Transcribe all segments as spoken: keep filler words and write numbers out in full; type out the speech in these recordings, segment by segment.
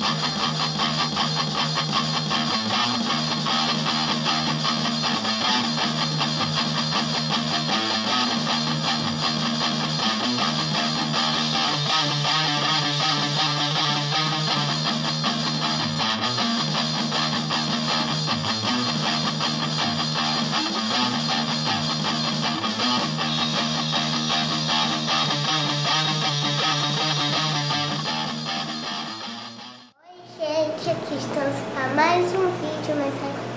Aqui estamos para mais um vídeo, mas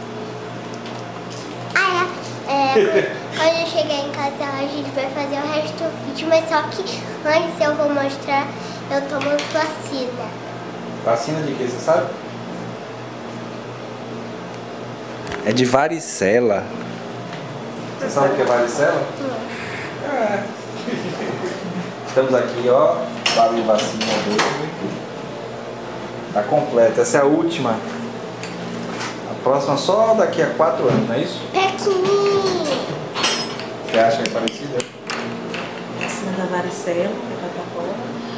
ah, é, é, quando eu chegar em casa a gente vai fazer o resto do vídeo, mas só que antes eu vou mostrar eu tomando vacina. Vacina de quê, você sabe? É de varicela. Você sabe o que é varicela? Não. É. Estamos aqui, ó, para a vacina dele. Tá completa, essa é a última. A próxima só daqui a quatro anos, não é isso? Pequenininho. Você acha que é parecida? Vacina da varicela, da catapora.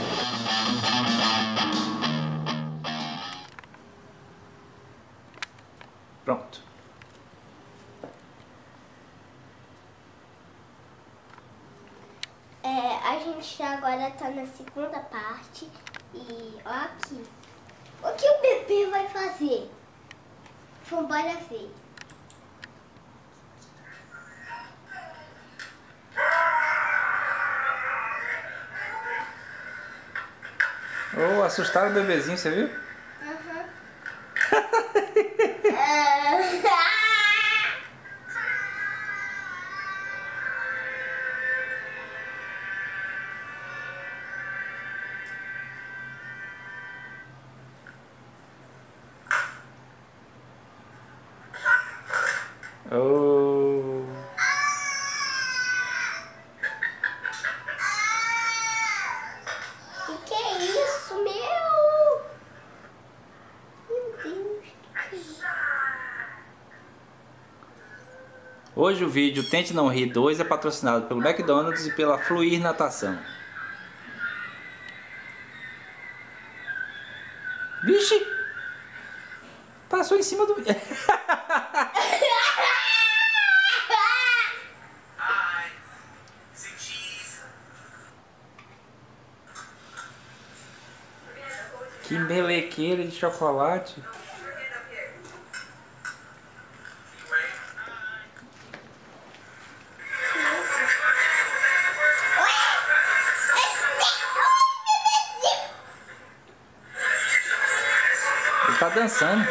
Pronto. É, a gente agora tá na segunda parte e ó aqui. O que o bebê vai fazer? Vambora ver. Oh, assustaram o bebezinho, você viu? Aham. Oh. O que é isso, meu? Meu Deus, que que é isso? Hoje o vídeo Tente Não Rir dois é patrocinado pelo McDonald's e pela Fluir Natação. Vixe! Passou em cima do... Que melequeira de chocolate. Ele tá dançando.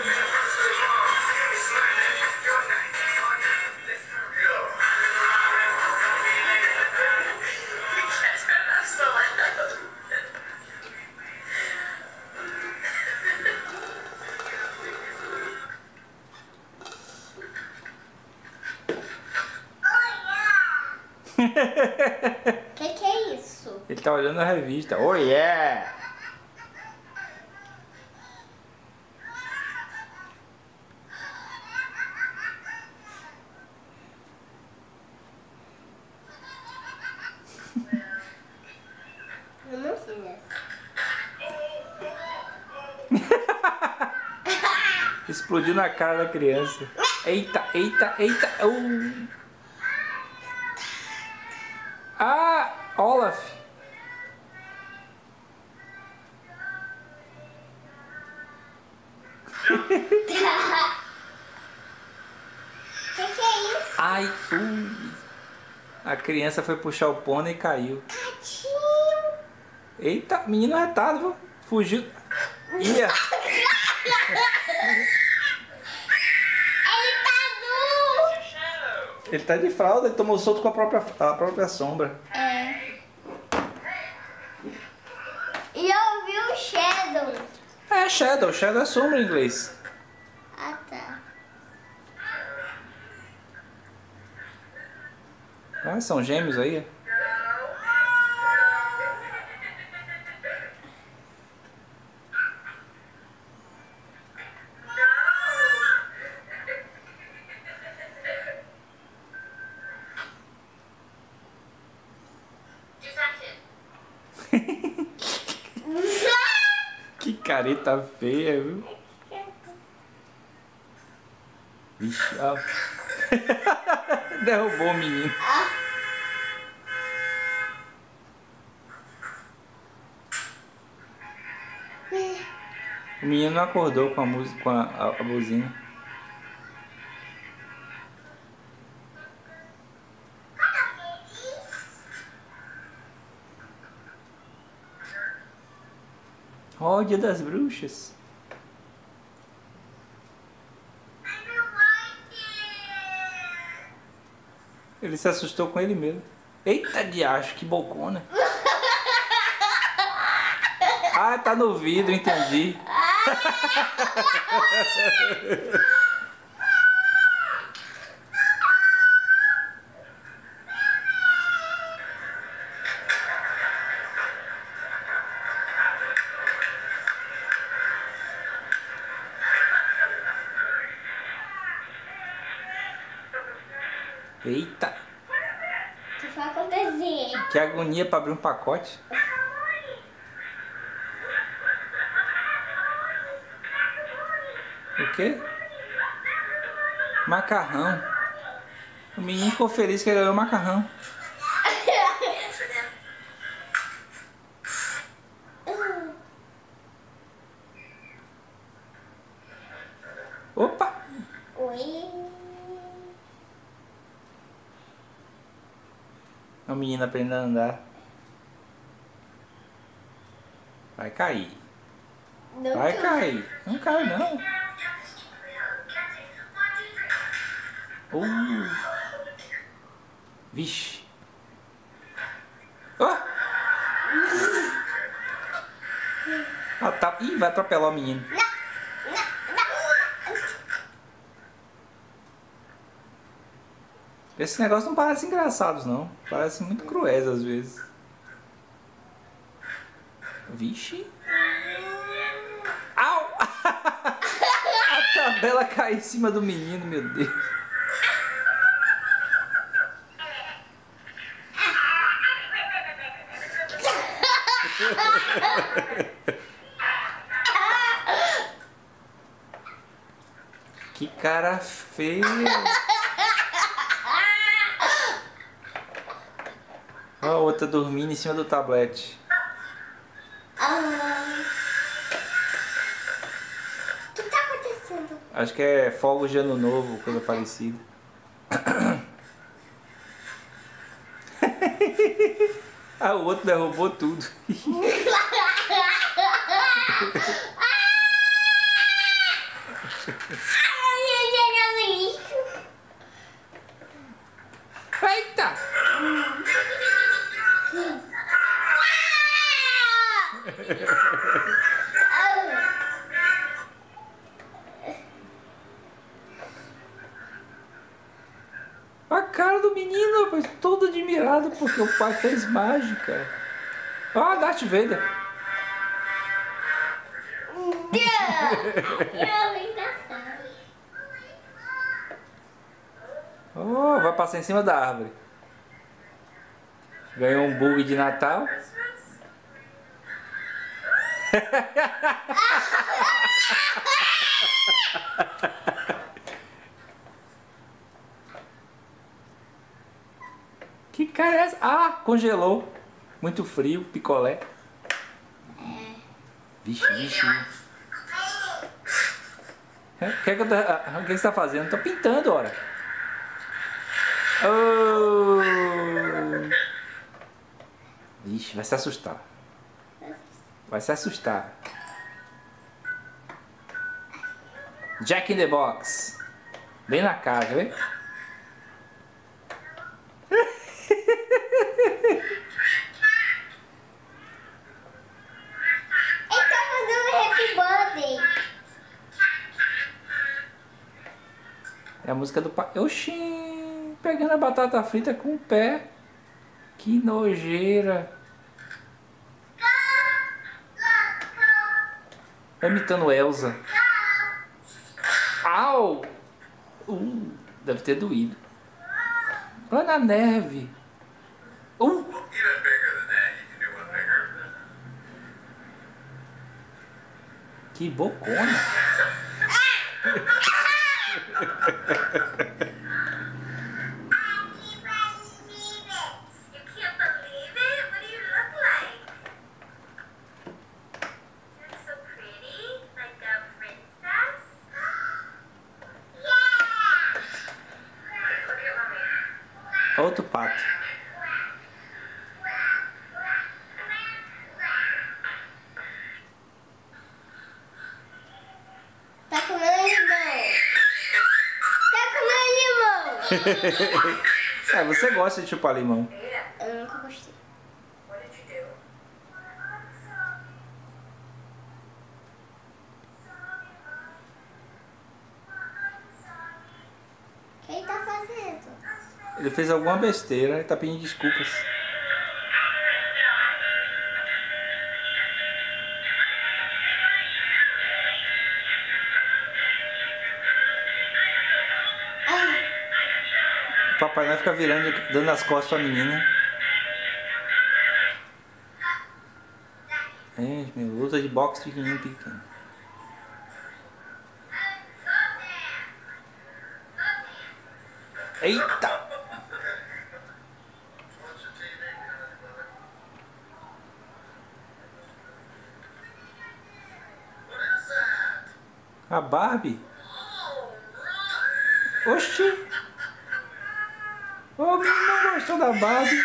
Que que é isso? Ele tá olhando a revista. Oh yeah! Eu não sei dessa. Explodiu na cara da criança. Eita, eita, eita. Uh. Ah, Olaf. Que que é isso? Ai, uh. A criança foi puxar o pônei e caiu. Tadinho. Eita, menino retado, viu? Fugiu. Ia. Ele tá nu. Ele tá de fralda, ele tomou solto com a própria, a própria sombra. É. E eu vi o Shadow. É, Shadow. Shadow é sombra em inglês. Ah, tá. Ah, são gêmeos aí. Que careta feia, viu? Vixe, ó. Derrubou o menino. O menino não acordou com a música, com a, a, a buzina. Ó, oh, Dia das Bruxas. Ele se assustou com ele mesmo. Eita diacho, que bocona. Ah, tá no vidro, entendi. Eita! O que vai acontecer? Que agonia pra abrir um pacote. O quê? Macarrão. O menino ficou feliz que ganhou macarrão. Opa! Oi. O menino aprendendo a andar. Vai cair. Não Vai tô. cair. Não cai não. Uh. Vixe. Oh. Ah, tá. Ih, vai atropelar o menino. Esses negócios não parecem engraçados, não. Parecem muito cruéis às vezes. Vixe. Au! A tabela caiu em cima do menino, meu Deus. Que cara feio. Olha a outra dormindo em cima do tablete. Ah. O que tá acontecendo? Acho que é fogos de ano novo, coisa parecida. Ah, o outro derrubou tudo. Eita! A cara do menino, rapaz, todo admirado porque o pai fez mágica. Ó, Darth Vader. Oh, vai passar em cima da árvore. Ganhou um bug de Natal. Que cara é essa? Ah, congelou. Muito frio, picolé. Vixe, vixe. O que, é que, eu tô, o que você tá fazendo? Tô pintando, ora. Oh. Vixe, vai se assustar. Vai se assustar. Jack in the Box. Bem na cara, quer ver? Ele tá fazendo happy birthday. É a música do pai. Oxi, pegando a batata frita com o pé. Que nojeira. Tá imitando Elsa. Au! Uh, deve ter doído. Olha na neve. Uh! Que bocona. Outro pato. Tá comendo limão. Tá comendo limão. É, você gosta de chupar limão. Eu nunca gostei. O que ele tá fazendo? Ele fez alguma besteira e tá pedindo desculpas. O Papai Noel fica virando, dando as costas pra menina. É, meu, luta de boxe pequenininho, pequeno. Eita! A Barbie? Oxi! O menino não gostou da Barbie.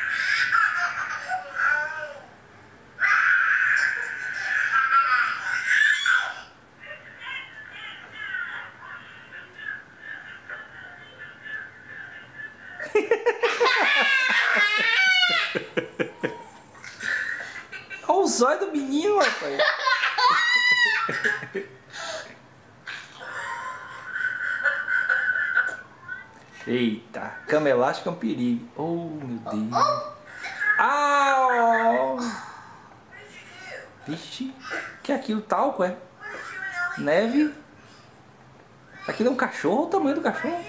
Olha o zóio do menino, rapaz. Eita, cama elástica é um perigo. Oh, meu Deus. Au! Vixe, que é aquilo? Talco, é? Neve? Aquilo é um cachorro? Olha o tamanho do cachorro.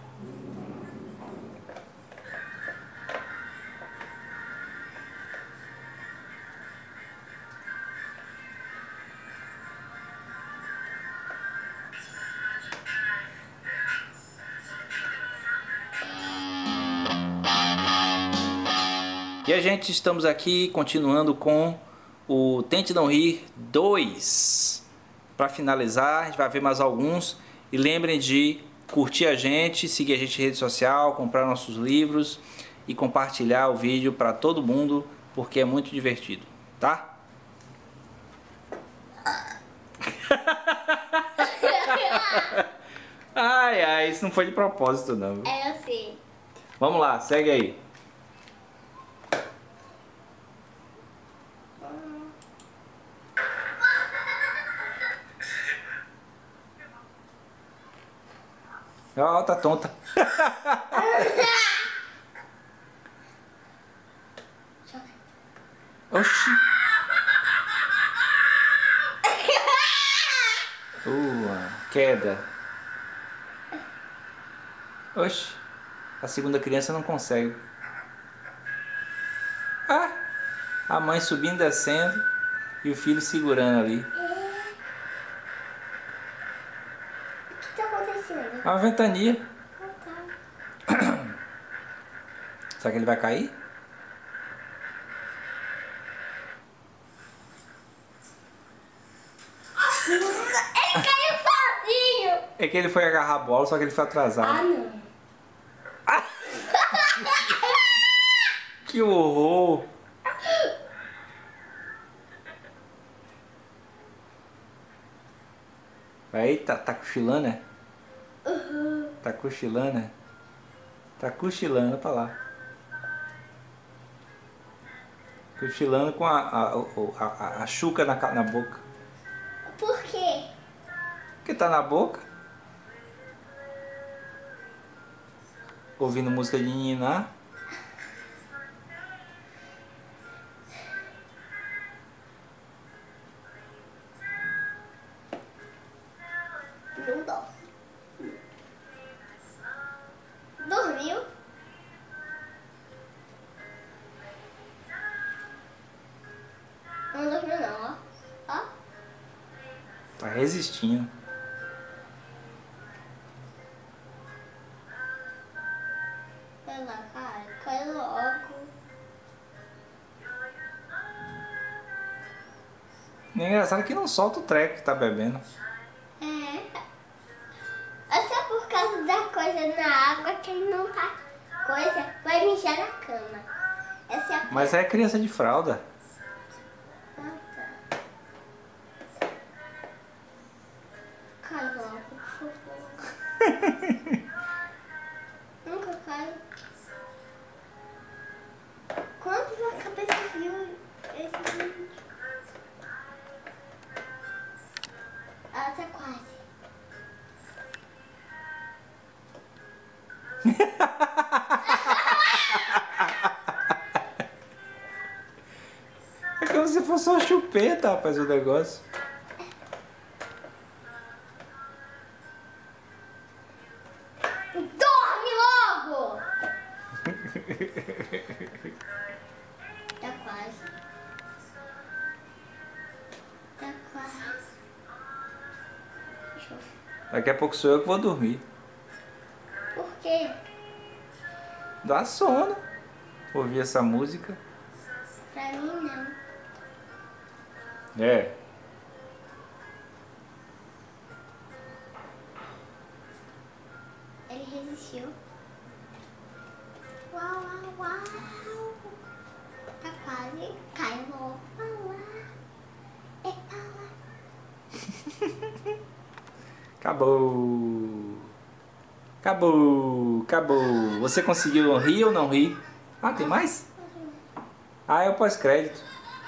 E a gente estamos aqui continuando com o Tente Não Rir dois. Para finalizar, a gente vai ver mais alguns. E lembrem de curtir a gente, seguir a gente em rede social, comprar nossos livros e compartilhar o vídeo para todo mundo, porque é muito divertido, tá? Ai, ai, isso não foi de propósito não. É assim. Vamos lá, segue aí. Ó, oh, tá tonta. Oxi. Uh, queda. Oxi. A segunda criança não consegue. Ah, a mãe subindo e descendo e o filho segurando ali. O que tá acontecendo? Uma ventania. Ah, tá. Será que ele vai cair? Ele caiu sozinho! É que ele foi agarrar a bola, só que ele foi atrasado. Ah, não. Que horror! Eita, tá cochilando, né? Uhum. Tá cochilando, né? Tá cochilando pra lá. Cochilando com a, a, a, a, a chuca na, na boca. Por quê? Que tá na boca. Ouvindo música de niná. Não dorme. Dormiu? Não dormiu não, ó. Ó. Tá resistindo. Vai lá, cara. Cai logo. E é engraçado que não solta o treco que tá bebendo. É. É só por causa da coisa na água que ele não tá. Coisa. Vai mijar na cama. Essa é a Mas é criança de fralda. Ah, tá. Cai logo, por favor. Nunca cai. Quantos a cabeça viu esse vídeo? Ela tá quase. É como se fosse uma chupeta, rapaz, o negócio. Dorme logo! Tá quase. Tá quase. Deixa eu ver. Daqui a pouco sou eu que vou dormir. Por quê? Dá sono. Ouvir essa música. Pra mim não. É. Ele resistiu. Uau, uau, uau. Tá quase. Cai logo. Uau, uau. Epa, lá. Acabou. Acabou. Acabou. Você conseguiu rir ou não rir? Ah, tem mais? Ah, é o pós-crédito.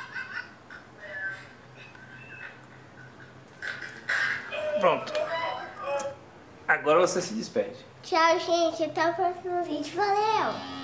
Pronto. Agora você se despede. Tchau, gente. Até o próximo vídeo. Valeu!